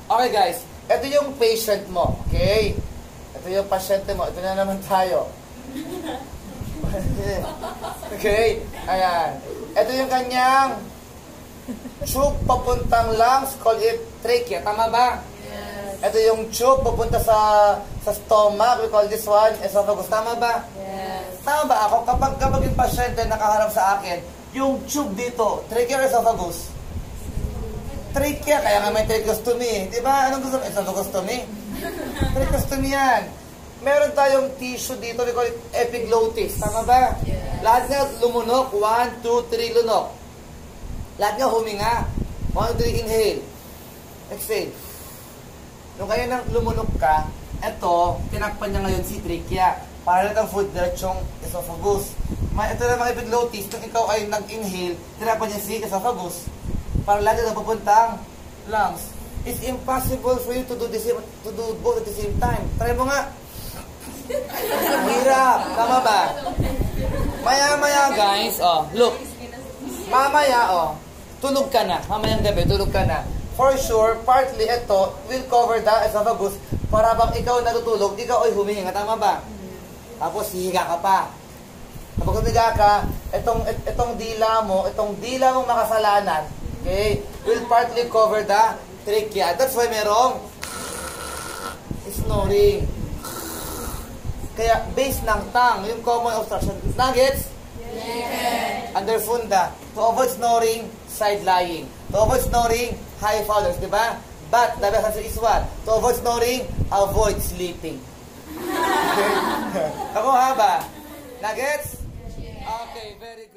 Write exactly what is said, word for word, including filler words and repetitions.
Okay guys, ito yung patient mo. Okay? Ito yung pasyente mo. Ito na naman tayo. Okay? Ayan. Ito yung kanyang tube papuntang lungs, call it trachea. Tama ba? Yes. Ito yung tube papunta sa sa stomach. We call this one esophagus. Tama ba? Yes. Tama ba ako? Kapag, kapag yung pasyente nakaharap sa akin, yung tube dito, trachea or esophagus? Trachea, kaya nga may tracheostomy. Di ba? Anong gusto mo? Esophagostomy? Tracheostomy yan. Meron tayong tissue dito, we call it epiglottis. Tama ba? Yes. Lahat nga lumunok. One, two, three, lunok. Lahat nga huminga. One, two, three, inhale. Exhale. Nung kaya nang lumunok ka, eto, tinakpan niya ngayon si trachea. Para lang ang food diretsong esophagus. Ito na mga epiglottis, nung ikaw ay nag-inhale, tinakpan niya si esophagus. Para lagi na papuntang lungs. It's impossible for you to do the same, to do both at the same time. Try mo nga. Hirap. Tama ba? Maya-maya guys, oh, look. Mamaya, oh, tulog ka na. Mamayang gabi, tulog ka na. For sure, partly ito will cover the esophagus para bang ikaw natutulog, ikaw ay humihinga. Tama ba? Tapos hihiga ka pa. Kapag humiga ka, itong, itong dila mo, itong dila mong makasalanan, okay, will partly cover the trachea. That's why merong snoring. Kaya base ng tongue, yung common obstruction. Nuggets? Yes. Under funda. To avoid snoring, side lying. To avoid snoring, high followers, di ba? But the best answer is what? To avoid snoring, avoid sleeping. Okay? Ako ha ba? Nuggets? Okay, very good.